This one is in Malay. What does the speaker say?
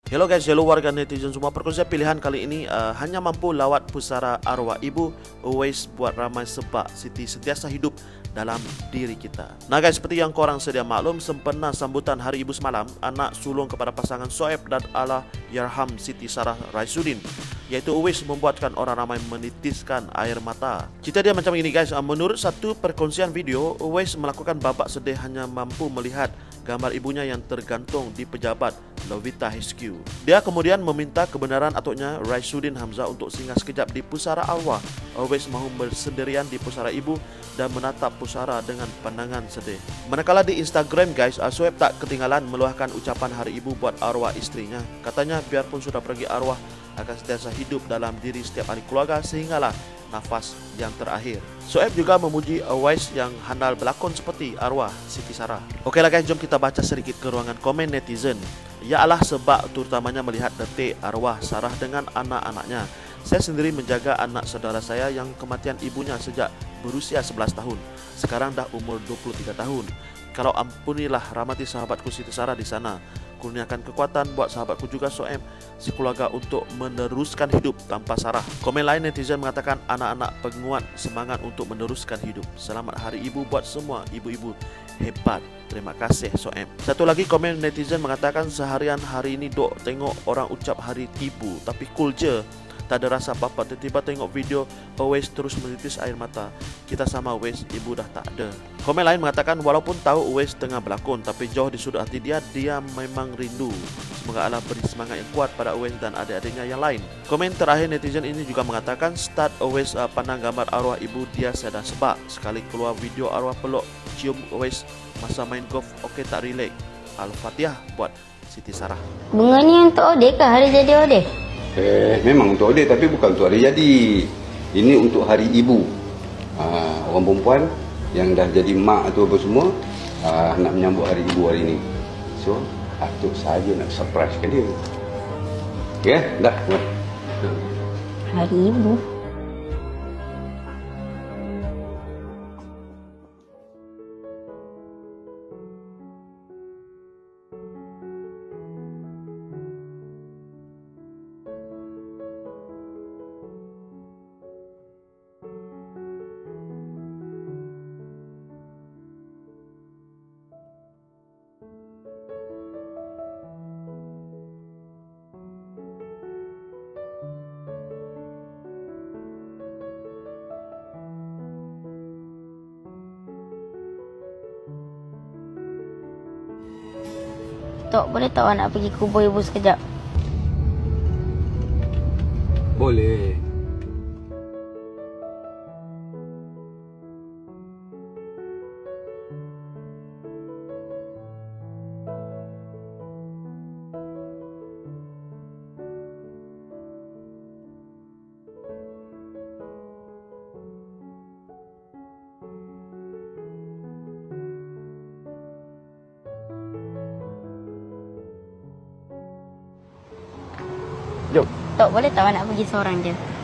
Hello guys, hello warga netizen semua. Perkongsian pilihan kali ini hanya mampu lawat pusara arwah ibu. Always buat ramai sebab Siti sentiasa hidup dalam diri kita. Nah guys, seperti yang korang sedia maklum, sempena sambutan Hari Ibu semalam, anak sulung kepada pasangan Soeb dan Allahyarham Siti Sarah Raisuddin, yaitu Uwais, membuatkan orang ramai menitiskan air mata. Cerita dia macam ini guys. Menurut satu perkongsian video, Uwais melakukan babak sedih hanya mampu melihat gambar ibunya yang tergantung di pejabat Lovita HQ. Dia kemudian meminta kebenaran atuknya Raisuddin Hamzah untuk singgah sekejap di pusara arwah. Uwais mahu bersendirian di pusara ibu dan menatap pusara dengan pandangan sedih. Manakala di Instagram guys, Soeb tak ketinggalan meluahkan ucapan hari ibu buat arwah istrinya. Katanya biarpun sudah pergi, arwah akan sentiasa hidup dalam diri setiap ahli keluarga sehinggalah nafas yang terakhir. Soeb juga memuji Uwais yang handal berlakon seperti arwah Siti Sarah. Okeylah guys, jom kita baca sedikit ke ruangan komen netizen. Ialah sebab terutamanya melihat detik arwah Sarah dengan anak-anaknya. Saya sendiri menjaga anak saudara saya yang kematian ibunya sejak berusia 11 tahun. Sekarang dah umur 23 tahun. Kalau ampunilah rahmati sahabatku Siti Sarah di sana. Kurniakan kekuatan buat sahabatku juga Soeb sekeluarga untuk meneruskan hidup tanpa Sarah. Komen lain netizen mengatakan anak-anak penguat semangat untuk meneruskan hidup. Selamat Hari Ibu buat semua ibu-ibu hebat. Terima kasih Soeb. Satu lagi komen netizen mengatakan seharian hari ini dok tengok orang ucap Hari Ibu tapi cool je. Tak ada rasa apa-apa. Tiba-tiba tengok video Uwais terus menitis air mata. Kita sama Uwais, ibu dah tak ada. Komen lain mengatakan walaupun tahu Uwais tengah berlakon, tapi jauh di sudut hati dia memang rindu. Semoga Allah beri semangat yang kuat pada Uwais dan adik-adiknya yang lain. Komen terakhir netizen ini juga mengatakan start Uwais pandang gambar arwah ibu dia sedang sebab. Sekali keluar video arwah peluk cium Uwais masa main golf, okey tak relax. Al-Fatihah buat Siti Sarah. Bunga ni untuk Odeh kah? Hari jadi Odeh? Memang untuk Odeh tapi bukan untuk hari jadi. Ini untuk hari ibu. Orang perempuan yang dah jadi mak tu apa semua nak menyambut hari ibu hari ini. So, atuk saja nak surprise ke dia. Okey, dah. Hari Ibu. Tok, boleh tak awak nak pergi kubur ibu sekejap? Boleh. Jom. Tok, boleh tak awak nak pergi seorang je?